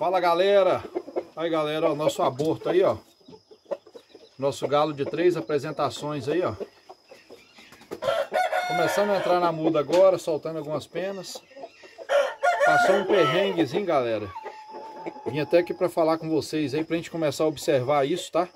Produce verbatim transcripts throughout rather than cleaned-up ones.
Fala galera, aí galera, ó, nosso aborto aí, ó, nosso galo de três apresentações aí, ó, começando a entrar na muda agora, soltando algumas penas. Passou um perrenguezinho, galera. Vim até aqui para falar com vocês aí, pra gente começar a observar isso, tá?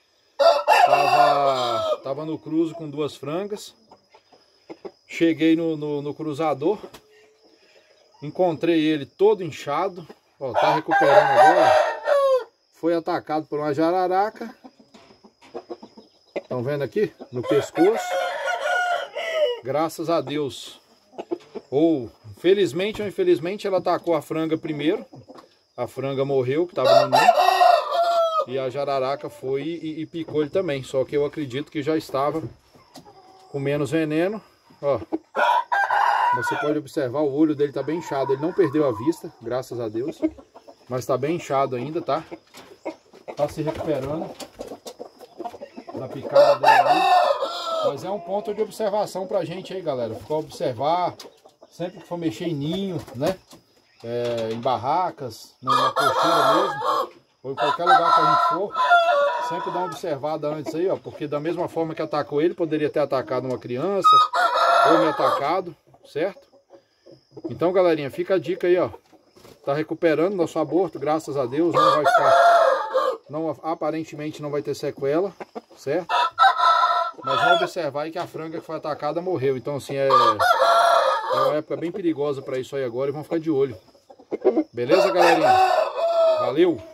Tava, tava no cruzo com duas frangas. Cheguei no, no, no cruzador. Encontrei ele todo inchado. Ó, tá recuperando agora. Foi atacado por uma jararaca. Estão vendo aqui? No pescoço. Graças a Deus. Ou, felizmente ou infelizmente, ela atacou a franga primeiro. A franga morreu, que estava no ninho. E a jararaca foi e, e picou ele também. Só que eu acredito que já estava com menos veneno. Ó, você pode observar, o olho dele está bem inchado. Ele não perdeu a vista, graças a Deus. Mas está bem inchado ainda, tá? Tá se recuperando da picada dele aí. Mas é um ponto de observação pra gente aí, galera. Ficar observar, sempre que for mexer em ninho, né? É, em barracas, na cocheira mesmo, ou em qualquer lugar que a gente for, sempre dá uma observada antes aí, ó. Porque da mesma forma que atacou ele, poderia ter atacado uma criança, ou me atacado, certo? Então, galerinha, fica a dica aí, ó. Tá recuperando nosso aborto, graças a Deus. Não vai ficar, não, aparentemente não vai ter sequela, certo? Mas vamos observar aí que a franga que foi atacada morreu. Então, assim, é, é uma época bem perigosa para isso aí agora e vamos ficar de olho. Beleza, galerinha? Valeu!